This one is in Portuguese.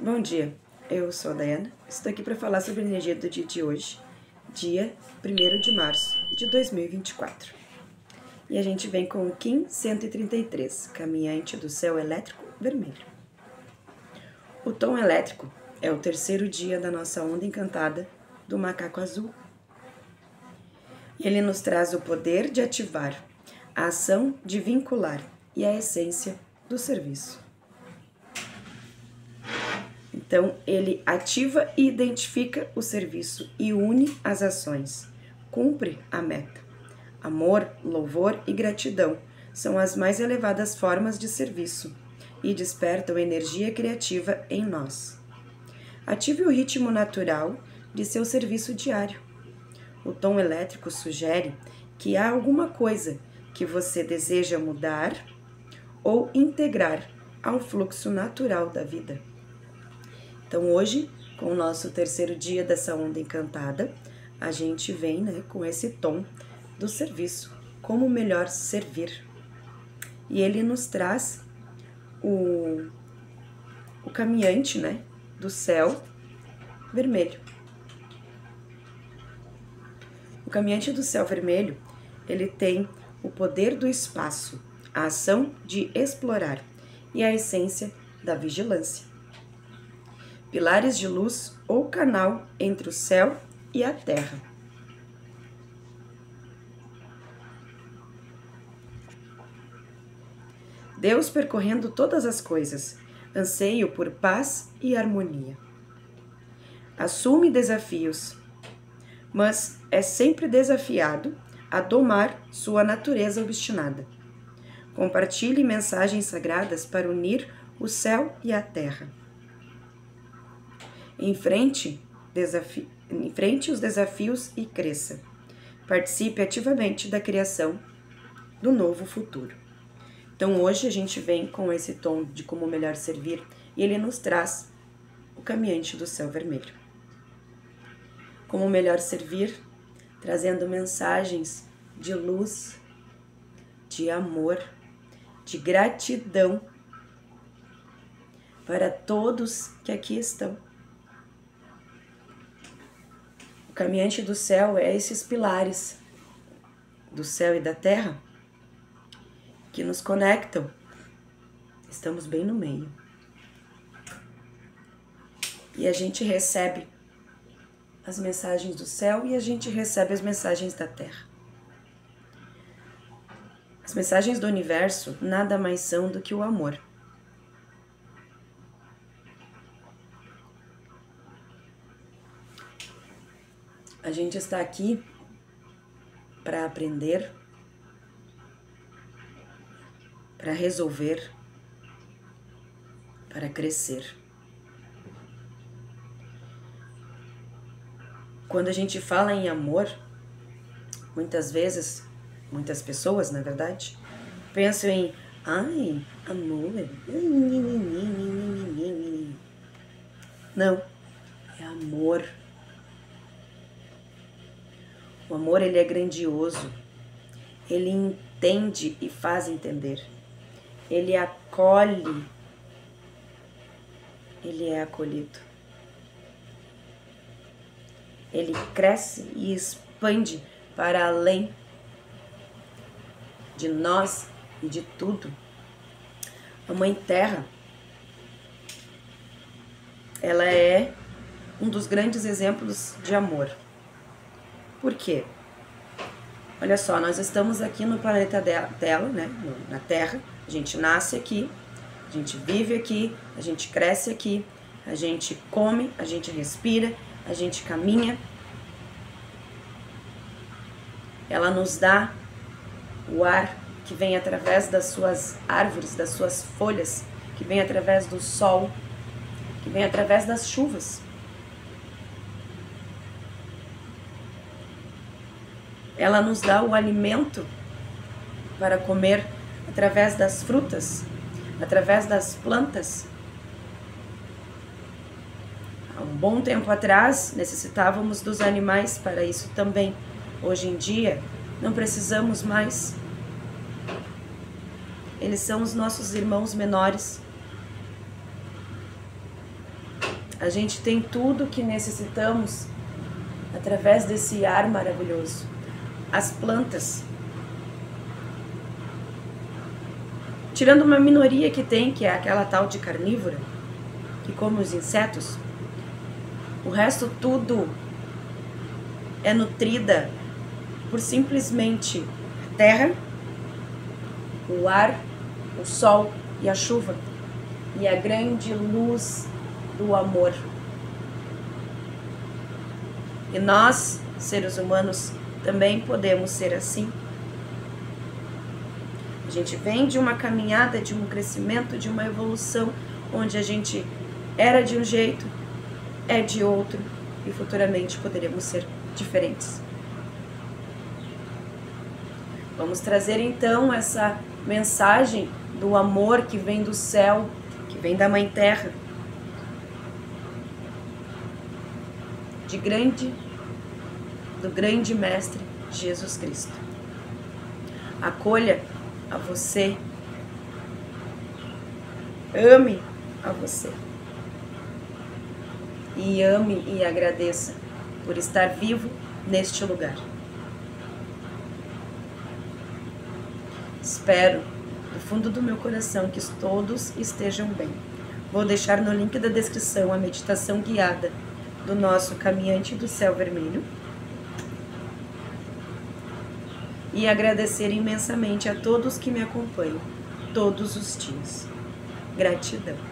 Bom dia, eu sou a Dayana, estou aqui para falar sobre a energia do dia de hoje, dia 1º de março de 2024. E a gente vem com o Kim 133, caminhante do céu elétrico vermelho. O tom elétrico é o terceiro dia da nossa onda encantada do macaco azul. E ele nos traz o poder de ativar, a ação de vincular e a essência do serviço. Então, ele ativa e identifica o serviço e une as ações, cumpre a meta. Amor, louvor e gratidão são as mais elevadas formas de serviço e despertam energia criativa em nós. Ative o ritmo natural de seu serviço diário. O tom elétrico sugere que há alguma coisa que você deseja mudar ou integrar ao fluxo natural da vida. Então hoje, com o nosso terceiro dia dessa onda encantada, a gente vem com esse tom do serviço, como melhor servir. E ele nos traz o caminhante do céu vermelho. O caminhante do céu vermelho, ele tem o poder do espaço, a ação de explorar e a essência da vigilância. Pilares de luz ou canal entre o céu e a terra. Deus percorrendo todas as coisas, anseio por paz e harmonia. Assume desafios, mas é sempre desafiado a domar sua natureza obstinada. Compartilhe mensagens sagradas para unir o céu e a terra. Enfrente os desafios e cresça. Participe ativamente da criação do novo futuro. Então hoje a gente vem com esse tom de como melhor servir e ele nos traz o caminhante do céu vermelho. Como melhor servir, trazendo mensagens de luz, de amor, de gratidão para todos que aqui estão. O caminhante do céu é esses pilares do céu e da terra que nos conectam. Estamos bem no meio. E a gente recebe as mensagens do céu e a gente recebe as mensagens da terra. As mensagens do universo nada mais são do que o amor. A gente está aqui para aprender, para resolver, para crescer. Quando a gente fala em amor, muitas vezes, muitas pessoas, na verdade, pensam em amor. Não, é amor. O amor, ele é grandioso, ele entende e faz entender, ele acolhe, ele é acolhido, ele cresce e expande para além de nós e de tudo. A Mãe Terra, ela é um dos grandes exemplos de amor. Por quê? Olha só, nós estamos aqui no planeta dela, na Terra, a gente nasce aqui, a gente vive aqui, a gente cresce aqui, a gente come, a gente respira, a gente caminha. Ela nos dá o ar que vem através das suas árvores, das suas folhas, que vem através do sol, que vem através das chuvas. Ela nos dá o alimento para comer através das frutas, através das plantas. Há um bom tempo atrás, necessitávamos dos animais para isso também. Hoje em dia, não precisamos mais. Eles são os nossos irmãos menores. A gente tem tudo que necessitamos através desse ar maravilhoso. As plantas, tirando uma minoria que tem, que é aquela tal de carnívora, que come os insetos, o resto tudo é nutrida por simplesmente a terra, o ar, o sol e a chuva e a grande luz do amor. E nós, seres humanos, também podemos ser assim. A gente vem de uma caminhada, de um crescimento, de uma evolução, onde a gente era de um jeito, é de outro, e futuramente poderemos ser diferentes. Vamos trazer então essa mensagem do amor que vem do céu, que vem da Mãe Terra, do grande Mestre Jesus Cristo. Acolha a você, ame a você e ame e agradeça por estar vivo neste lugar. Espero do fundo do meu coração que todos estejam bem. Vou deixar no link da descrição a meditação guiada do nosso caminhante do céu vermelho. E agradecer imensamente a todos que me acompanham todos os dias. Gratidão.